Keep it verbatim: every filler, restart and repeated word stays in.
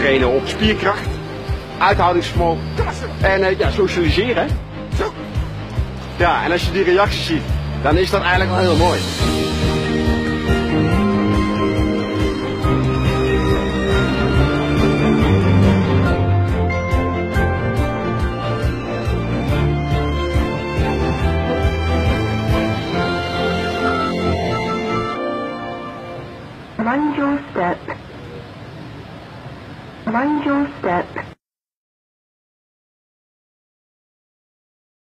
trainen op spierkracht, uithoudingsvermogen en uh, ja, socialiseren. Hè? Zo. Ja, en als je die reacties ziet, dan is dat eigenlijk wel heel mooi. Mind your step. Mind your step.